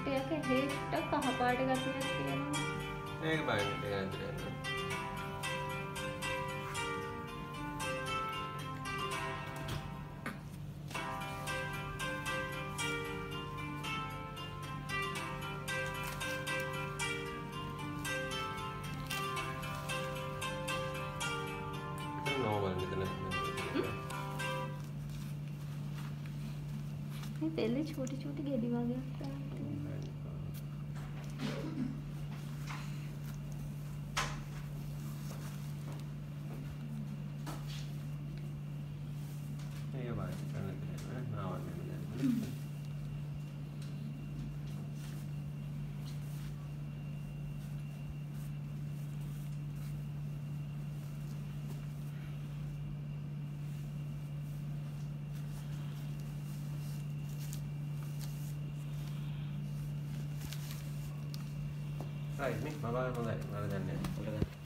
ටිකක් හේට්ට කහ පාට ගතියක් තියෙනවා. ඒක බලන්න ටිකක් නේද? මේ පෙල්ලේ චූටි චූටි ගෙඩි වගේක් තියෙනවා. ඒක බලන්න නාවන්නේ right nih, Mama mau nggak? Nggak ada.